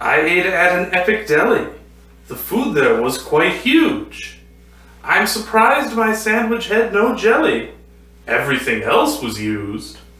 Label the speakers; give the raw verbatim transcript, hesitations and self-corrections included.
Speaker 1: I ate at an Epic Deli. The food there was quite huge. I'm surprised my sandwich had no jelly. Everything else was used.